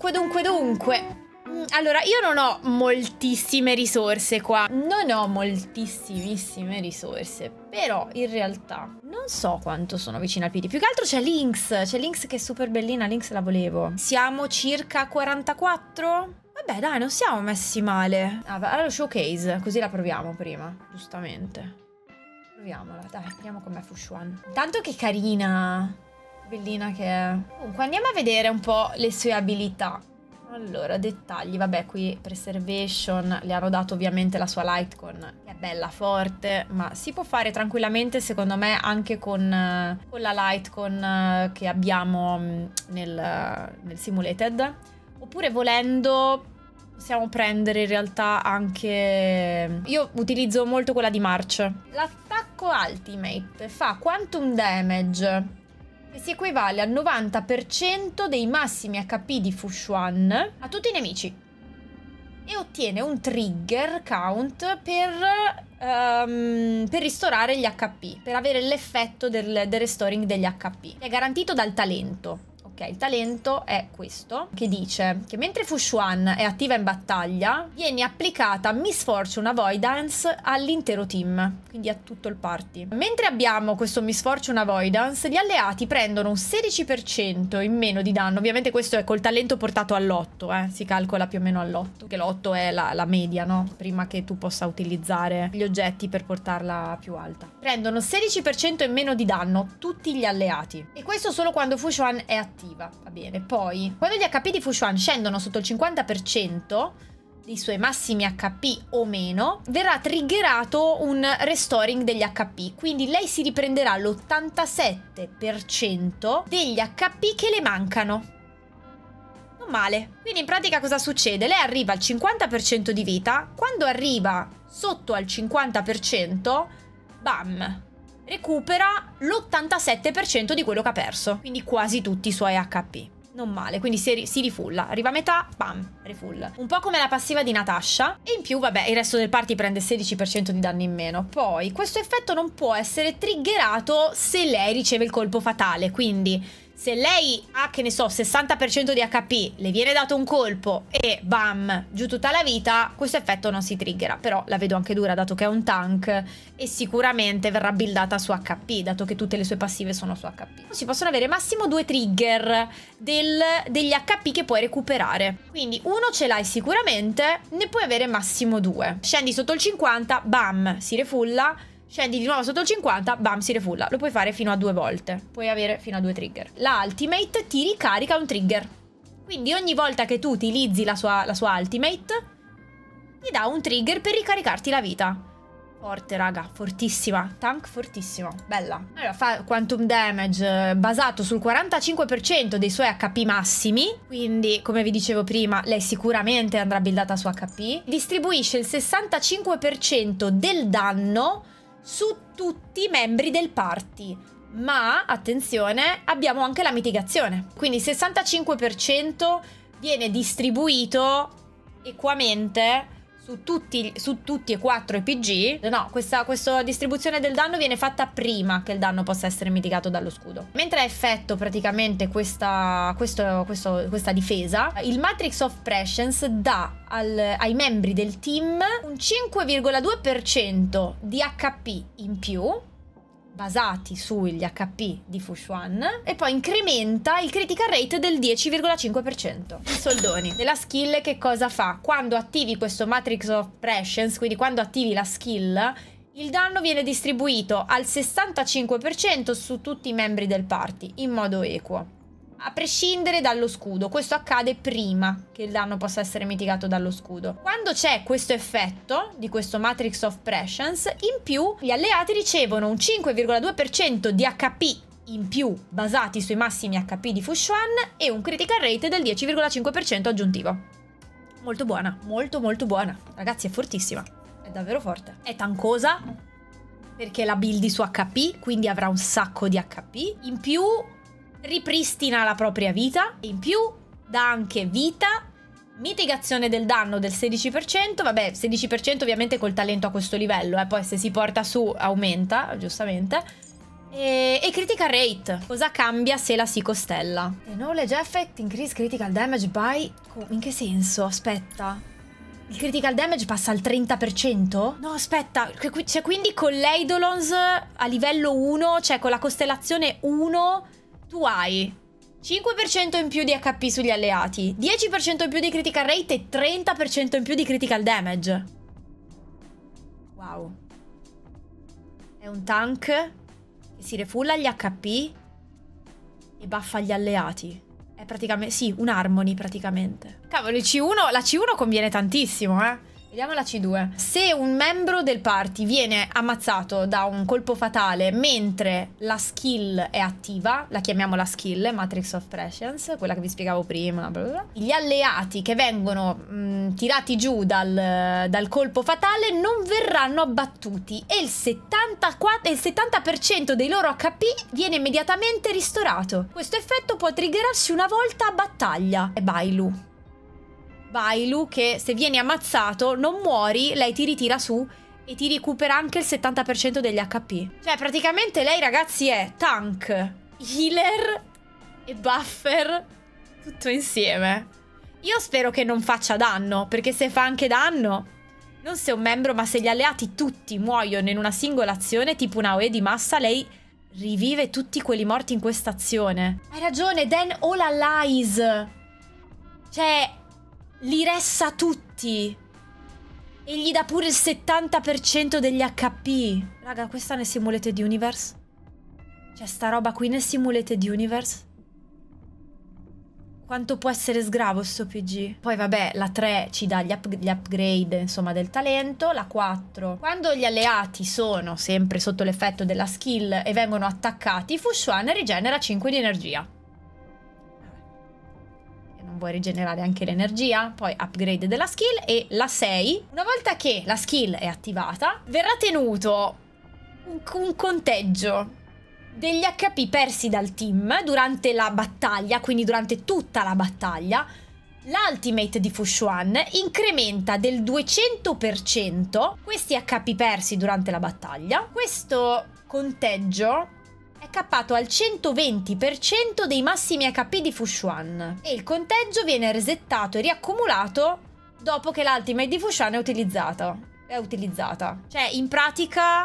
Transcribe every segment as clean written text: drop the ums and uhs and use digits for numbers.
Dunque. Allora, io non ho moltissime risorse qua. Non ho moltissimissime risorse. Però, in realtà, non so quanto sono vicina al PD. Più che altro c'è Lynx. C'è Lynx che è super bellina. Lynx la volevo. Siamo circa 44? Vabbè, dai, non siamo messi male. Ah, allora showcase. Così la proviamo prima. Giustamente. Proviamola, dai. Vediamo com'è Fushuan. Tanto che carina. Bellina che è. Comunque, andiamo a vedere un po' le sue abilità. Allora, dettagli, vabbè, qui Preservation, le hanno dato ovviamente la sua Lightcon, che è bella forte, ma si può fare tranquillamente, secondo me, anche con la Lightcon che abbiamo nel Simulated. Oppure, volendo, possiamo prendere in realtà anche... Io utilizzo molto quella di March. L'attacco Ultimate fa Quantum Damage, che si equivale al 90% dei massimi HP di Fushuan a tutti i nemici. E ottiene un trigger count per ristorare gli HP, per avere l'effetto del restoring degli HP. È garantito dal talento. Ok, il talento è questo, che dice che mentre Fushuan è attiva in battaglia, viene applicata Misfortune Avoidance all'intero team, quindi a tutto il party. Mentre abbiamo questo Misfortune Avoidance, gli alleati prendono un 16% in meno di danno. Ovviamente questo è col talento portato all'8, si calcola più o meno all'8, che l'8 è la media, no? Prima che tu possa utilizzare gli oggetti per portarla più alta. Prendono 16% in meno di danno tutti gli alleati. E questo solo quando Fushuan è attiva. Va bene, poi quando gli HP di Fushuan scendono sotto il 50% dei suoi massimi HP o meno, verrà triggerato un restoring degli HP, quindi lei si riprenderà l'87% degli HP che le mancano. Non male. Quindi in pratica cosa succede? Lei arriva al 50% di vita, quando arriva sotto al 50%, bam! Recupera l'87% di quello che ha perso. Quindi quasi tutti i suoi HP. Non male, quindi si rifulla. Arriva a metà, bam, rifull. Un po' come la passiva di Natasha. E in più, vabbè, il resto del party prende 16% di danni in meno. Poi, questo effetto non può essere triggerato se lei riceve il colpo fatale. Quindi, se lei ha, che ne so, 60% di HP, le viene dato un colpo e bam, giù tutta la vita, questo effetto non si triggera. Però la vedo anche dura, dato che è un tank, e sicuramente verrà buildata su HP, dato che tutte le sue passive sono su HP. Si possono avere massimo 2 trigger degli HP che puoi recuperare. Quindi uno ce l'hai sicuramente, ne puoi avere massimo 2. Scendi sotto il 50, bam, si refulla. Scendi di nuovo sotto il 50, bam, si refulla. Lo puoi fare fino a 2 volte. Puoi avere fino a 2 trigger. La Ultimate ti ricarica un trigger. Quindi ogni volta che tu utilizzi la sua Ultimate, ti dà un trigger per ricaricarti la vita. Forte, raga, fortissima. Tank fortissima, bella. Allora, fa Quantum Damage basato sul 45% dei suoi HP massimi. Quindi, come vi dicevo prima, lei sicuramente andrà buildata su HP. Distribuisce il 65% del danno su tutti i membri del party. Ma, attenzione, abbiamo anche la mitigazione. Quindi il 65% viene distribuito equamente su tutti e 4 i PG. No, questa distribuzione del danno viene fatta prima che il danno possa essere mitigato dallo scudo. Mentre ha effetto praticamente questa difesa, il Matrix of Prescience dà ai membri del team un 5,2% di HP in più, basati sugli HP di Fushuan, e poi incrementa il critical rate del 10,5%. I soldoni della skill che cosa fa? Quando attivi questo Matrix of Prescience, quindi quando attivi la skill, il danno viene distribuito al 65% su tutti i membri del party, in modo equo, a prescindere dallo scudo. Questo accade prima che il danno possa essere mitigato dallo scudo. Quando c'è questo effetto di questo Matrix of Prescience, in più gli alleati ricevono un 5,2% di HP in più basati sui massimi HP di Fushuan e un critical rate del 10,5% aggiuntivo. Molto buona, molto molto buona. Ragazzi, è fortissima, è davvero forte. È tancosa perché la buildi su HP, quindi avrà un sacco di HP. In più ripristina la propria vita, in più dà anche vita, mitigazione del danno del 16%, vabbè, 16% ovviamente col talento a questo livello, poi se si porta su aumenta, giustamente, E critical rate. Cosa cambia se la si costella? The knowledge effect increase critical damage by... In che senso? Aspetta. Il critical damage passa al 30%? No, aspetta. Cioè, quindi con l'Eidolons a livello 1, cioè con la costellazione 1, tu hai 5% in più di HP sugli alleati, 10% in più di critical rate e 30% in più di critical damage. Wow. È un tank che si refulla gli HP e buffa gli alleati. È praticamente... Sì, un Harmony praticamente. Cavolo, il C1, la C1 conviene tantissimo, eh. Vediamo la C2. Se un membro del party viene ammazzato da un colpo fatale mentre la skill è attiva, la chiamiamo la skill, Matrix of Prescience, quella che vi spiegavo prima, bla bla bla. Gli alleati che vengono tirati giù dal colpo fatale non verranno abbattuti e il 70% dei loro HP viene immediatamente ristorato. Questo effetto può triggerarsi una volta a battaglia. È Bailu. Bailu che se vieni ammazzato non muori, lei ti ritira su e ti recupera anche il 70% degli HP. Cioè praticamente lei, ragazzi, è tank, healer e buffer tutto insieme. Io spero che non faccia danno, perché se fa anche danno, non se un membro ma se gli alleati tutti muoiono in una singola azione, tipo una OE di massa, lei rivive tutti quelli morti in questa azione. Hai ragione, then all allies. Cioè... li ressa tutti. E gli dà pure il 70% degli HP. Raga, questa nel Simulated Universe? C'è sta roba qui nel Simulated Universe? Quanto può essere sgravo sto PG? Poi vabbè, la 3 ci dà gli upgrade, insomma, del talento. La 4, quando gli alleati sono sempre sotto l'effetto della skill e vengono attaccati, Fu Xuan rigenera 5 di energia. Vuoi rigenerare anche l'energia, poi upgrade della skill. E la 6, una volta che la skill è attivata, verrà tenuto un conteggio degli HP persi dal team durante la battaglia, quindi durante tutta la battaglia. L'ultimate di Fu Xuan incrementa del 200% questi HP persi durante la battaglia. Questo conteggio è cappato al 120% dei massimi HP di Fu Xuan. E il conteggio viene resettato e riaccumulato dopo che l'ultimate di Fu Xuan è utilizzata. Cioè, in pratica...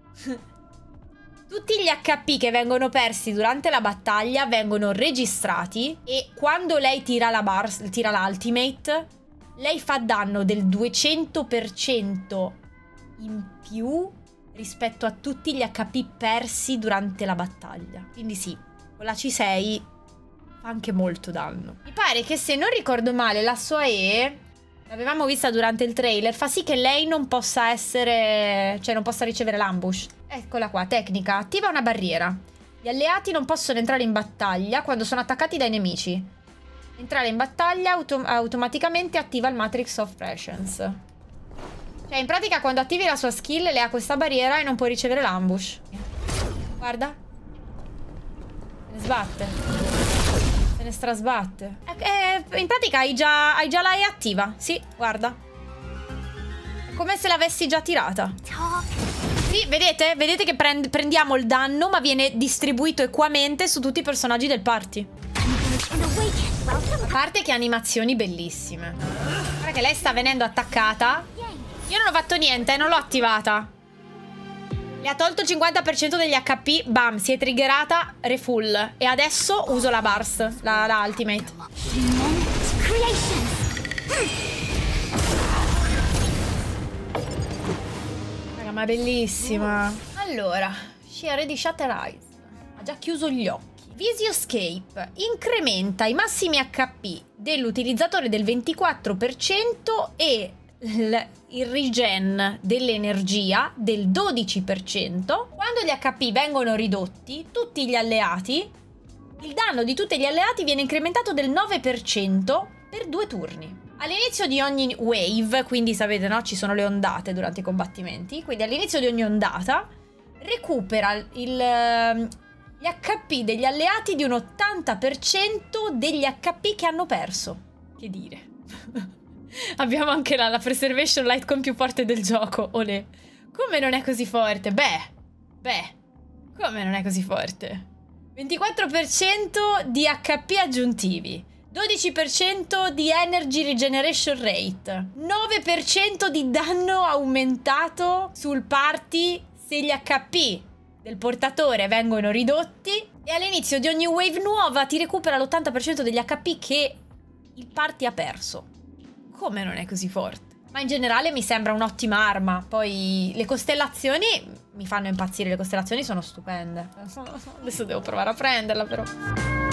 tutti gli HP che vengono persi durante la battaglia vengono registrati e quando lei tira l'ultimate, lei fa danno del 200% in più rispetto a tutti gli HP persi durante la battaglia. Quindi sì, con la C6 fa anche molto danno. Mi pare che, se non ricordo male, la sua E, l'avevamo vista durante il trailer, fa sì che lei non possa essere... cioè non possa ricevere l'ambush. Eccola qua, tecnica. Attiva una barriera. Gli alleati non possono entrare in battaglia quando sono attaccati dai nemici. Entrare in battaglia automaticamente attiva il Matrix of Prescience. Cioè, in pratica, quando attivi la sua skill, lei ha questa barriera e non può ricevere l'ambush. Guarda. Se ne sbatte. Se ne strasbatte. In pratica hai già la E attiva. Sì, guarda. È come se l'avessi già tirata. Sì, vedete? Vedete che prendiamo il danno, ma viene distribuito equamente su tutti i personaggi del party. A parte che animazioni bellissime. Guarda che lei sta venendo attaccata. Io non ho fatto niente, non l'ho attivata. Le ha tolto il 50% degli HP. Bam, si è triggerata, refull. E adesso uso la burst, la ultimate. Raga, ma è bellissima. Allora, she already shut her eyes. Ha già chiuso gli occhi. Visioscape incrementa i massimi HP dell'utilizzatore del 24% e il regen dell'energia del 12%. Quando gli HP vengono ridotti, tutti gli alleati, il danno di tutti gli alleati viene incrementato del 9% per 2 turni. All'inizio di ogni wave, quindi sapete, no? Ci sono le ondate durante i combattimenti. Quindi all'inizio di ogni ondata recupera gli HP degli alleati di un 80% degli HP che hanno perso. Che dire. Abbiamo anche la preservation light con più forte del gioco. Olè. Come non è così forte? Beh. Come non è così forte? 24% di HP aggiuntivi, 12% di Energy Regeneration Rate, 9% di danno aumentato sul party se gli HP del portatore vengono ridotti, e all'inizio di ogni wave nuova ti recupera l'80% degli HP che il party ha perso. Come non è così forte? Ma in generale mi sembra un'ottima arma. Poi le costellazioni mi fanno impazzire, le costellazioni sono stupende. Adesso devo provare a prenderla però.